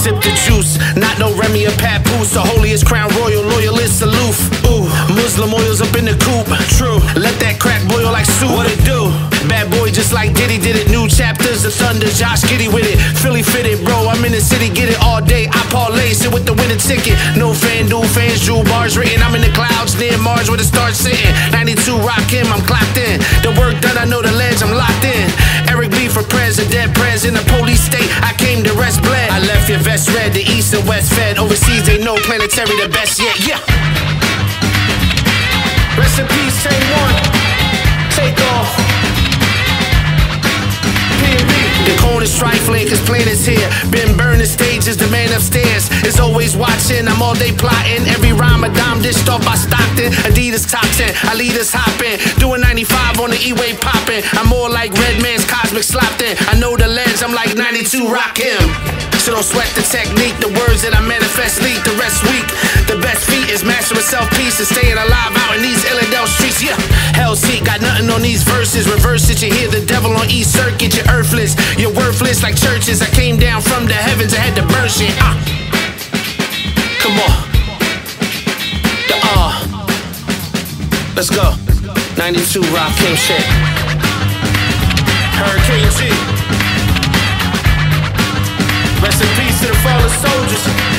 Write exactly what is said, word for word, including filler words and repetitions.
sip the juice. Not no Remy or Papoose. The holiest crown royal, loyalist aloof. Ooh, Muslim oils up in the coop. True, let that crack boil like soup. What it do? Bad boy just like Diddy did it. New chapters, the thunder, Josh Giddy with it. Philly fitted, bro, I'm in the city, get it all day. I parlay, sit with the winning ticket. No fan, dual fans, Drew bars written. I'm in the clouds near Mars where the stars sitting. ninety-two Rakim, I'm clocked in. The work done, I know the ledge, I'm locked in. Eric B for president, prez in the police state. I came to rest bled. I left your vest red, the east and west fed. Overseas they know Planetary the best yet, yeah. Rest in peace, take one. Take off. The cone is trifling cause planet's here. Been burning stages, the man upstairs is always watching. I'm all day plotting. Every rhyme a dime dished off by Stockton. Adidas top ten, I lead us hopping. Doing ninety-five on the E-way popping. I'm more like Redman's Cosmic Slopton. I know the ledge, I'm like ninety-two Rakim. So don't sweat the technique. The words that I manifest leak, the rest weak. The best feat is mastering self-peace and staying alive out in these Illidale streets. Yeah, hell's heat, got nothing on these verses. Reverse it, you hear the devil on East Circuit. You're earthless, you're worthless like churches. I came down from the heavens, I had to burn shit. Ah, come on. The uh, let's go. ninety-two Rakim shit. Hurricane G. Rest in peace to the fallen soldiers.